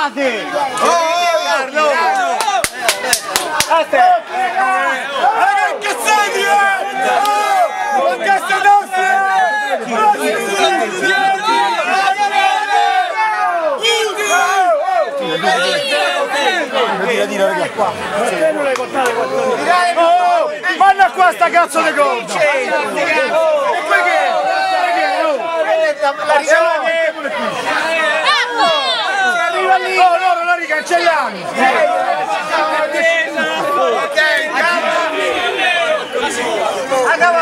Guardate! Carlo! A te! Che cazzati, Ma cazzo nostre! Tira, qua. Perché non l'hai portato qua? Vanno qua sta cazzo di corda! E poi che? La ricaviamo! Arriva lì! Oh no, non la ricancelliamo! Ok, andiamo!